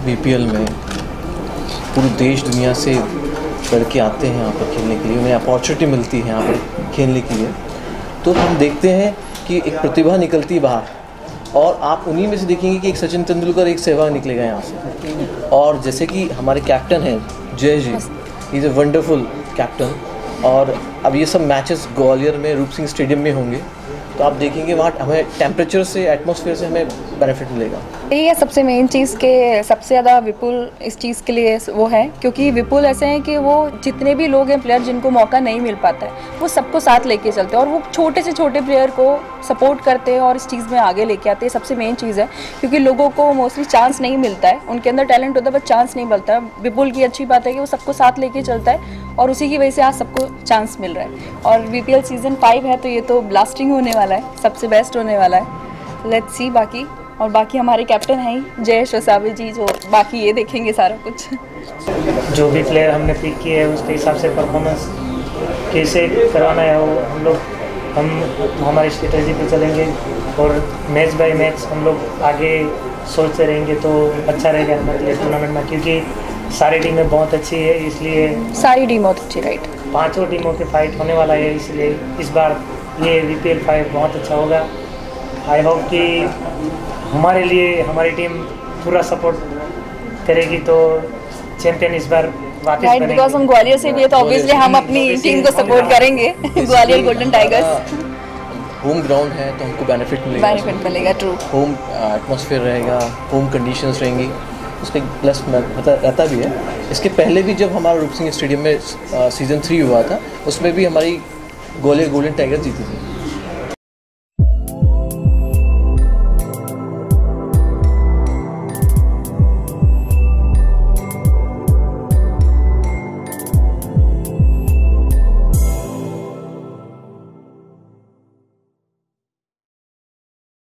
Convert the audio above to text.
BPL में पूरे देश दुनिया से लड़के आते हैं यहाँ पर खेलने के लिए, उन्हें अपॉर्चुनिटी मिलती है यहाँ पर खेलने के लिए, तो हम देखते हैं कि एक प्रतिभा निकलती है बाहर, और आप उन्हीं में से देखेंगे कि एक सचिन तेंदुलकर, एक सहवाग निकलेगा यहाँ से। और जैसे कि हमारे कैप्टन हैं Jay ji, is a wonderful captain, और अब ये सब मैचेस ग्वालियर में रूप सिंह स्टेडियम में होंगे, तो आप देखेंगे वहाँ हमें टेम्परेचर से, एटमॉस्फेयर से हमें बेनिफिट मिलेगा। यही है सबसे मेन चीज़ के सबसे ज़्यादा विपुल इस चीज़ के लिए वो है, क्योंकि विपुल ऐसे हैं कि वो जितने भी लोग हैं प्लेयर जिनको मौका नहीं मिल पाता है वो सबको साथ लेके चलते हैं, और वो छोटे से छोटे प्लेयर को सपोर्ट करते हैं और इस चीज़ में आगे लेके आते हैं। सबसे मेन चीज़ है, क्योंकि लोगों को मोस्टली चांस नहीं मिलता है, उनके अंदर टैलेंट होता है बट चांस नहीं मिलता है। विपुल की अच्छी बात है कि वो सबको साथ लेके चलता है, और उसी की वजह से आज सबको चांस मिल रहा है। और बीपीएल सीज़न 5 है तो ये तो ब्लास्टिंग होने वाला है, सबसे बेस्ट होने वाला है। लेट्स सी बाकी, और बाकी हमारे कैप्टन हैं ही जयेश वसावे जी, जो बाकी ये देखेंगे सारा कुछ। जो भी प्लेयर हमने पिक किए हैं उसके हिसाब से परफॉर्मेंस कैसे करवाना है वो हम हमारी स्ट्रेटजी पे चलेंगे, और मैच बाय मैच हम लोग आगे सोचते रहेंगे तो अच्छा रहेगा हमारे लिए टूर्नामेंट में, क्योंकि सारी टीमें बहुत अच्छी है, इसलिए सारी टीम बहुत अच्छी, राइट। 5 टीमों के फाइट होने वाला है, इसलिए इस बार ये बीपीएल 5 बहुत अच्छा होगा। आई होप कि हमारे लिए हमारी टीम पूरा सपोर्ट करेगी तो चैंपियन इस बार वापस बनेंगे। बिकॉज हम ग्वालियर से भी है तो ऑब्वियसली हम अपनी टीम को सपोर्ट करेंगे, Gwalior golden tigers. Home ground है तो हमको बेनिफिट मिलेगा, ट्रू। होम एटमॉस्फेयर रहेगा, होम कंडीशंस रहेंगी, उसका एक प्लस रहता भी है। इसके पहले भी जब हमारा रूप सिंह स्टेडियम में सीज़न 3 हुआ था, उसमें भी हमारी ग्वालियर गोल्डन टाइगर्स जीती थी।